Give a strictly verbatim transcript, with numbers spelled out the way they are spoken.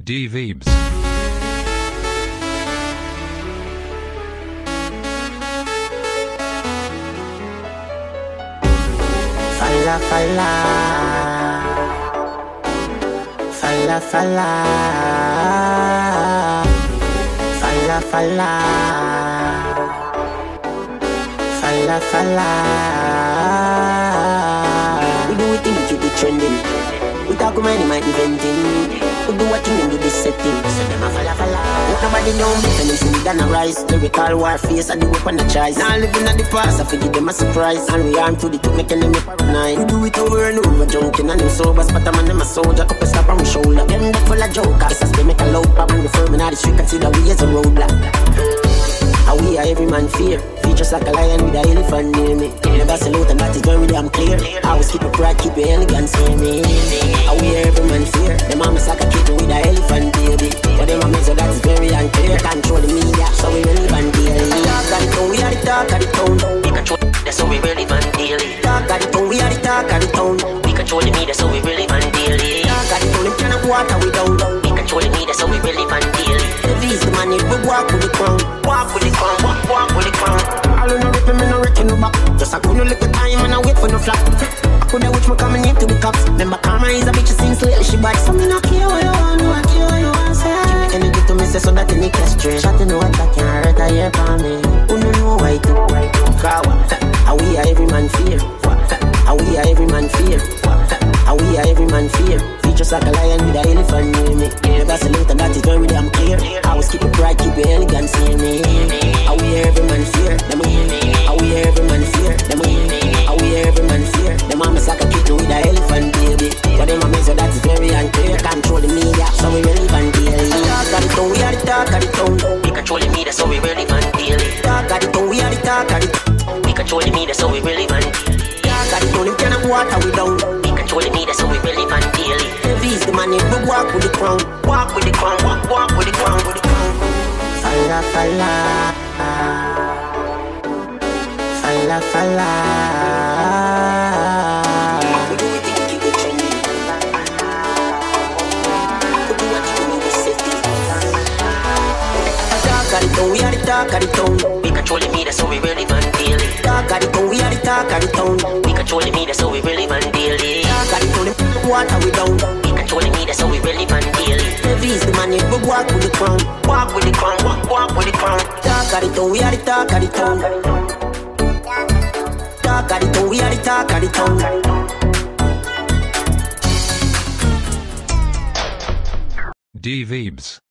D-Vibes. Falla, falla, falla, falla, falla, falla, falla, falla. We do it in the keep it trending. We talk about money, might be venting. We do a thing and do this setting. So them a falla, falla. What nobody know me, tell them see me gonna rise. Lyrical war face and the weapon the choice. Now living at the past, I forgive them a surprise. And we arm to the tip, making them paranoid. We do it over and over, junking and them sober. But I'm on them a soldier, couple slap on my shoulder. Them that full of jokers. It's a spin, make a low pop. When we firm in the street, consider we as a roadblock. How we are every man fear. Features like a lion with an elephant near me. Never salute and that is very damn clear. I always keep a pride, keep your elegance near me. How we are every man fear. The mama's like a kitten with an elephant baby. But them mama so that is very unclear. Control the media, so we relevant daily. Talk of the town, we are the talk of the town. We control, that's so we relevant daily. Talk of the town, we are the talk of the town. We control the media, so we relevant daily. Talk of the town, them cannot water we down. We control the media, so we relevant daily. Heavy's the money, we walk with the crown. Walk with the crown, walk, walk with the crown. All in the rip, me no wreck in the back. Just a couldn't look at time and I wait for no flap. I coulda watch me coming into the cops. Remember karma is a bitch since lately she bad. So me not care what you want, no I care what you want say. Give me energy to me say so that you need straight. Shot to know what that can't hurt a year for me. Who no know why to Kawa. How we are every man fear. How we are every man fear. How we are every man fear. Features like a lion with an elephant near me. Never salute and that is very damn clear. I always keep your pride, keep your elegance near me. How we are every man fear. Them how we are every man fear. Them how we are every man fear. The mama's like a kitten with an elephant baby. But them mama so that is very unclear. Control the media, so we relevant daily. Talk of the town, we are the talk of the town. We control the media, so we relevant daily. Talk of the town, we are the talk of the town. We control the media, so we relevant. Talk of the town, them cannot water we down. We control the media, so we relevant daily. Heavy's the money, we walk with the crown. Walk with the crown, walk, walk with the crown, with the crown. Falla, falla, falla, falla. We do it to keep it trending. We do it to keep it setting. Talk of the town, we are the talk of the town. We control the media, so we relevant daily. Talk of the town, we are the talk of the town. We control the media, so we relevant daily. Talk of the town, water we down. We control the media, so we relevant daily. Heavy's the money, we walk with the crown. Walk with the crown, walk, walk with the crown. Talk of the town, we are the talk of the town. Talk of the town, we are the talk of the town. D-Vibes.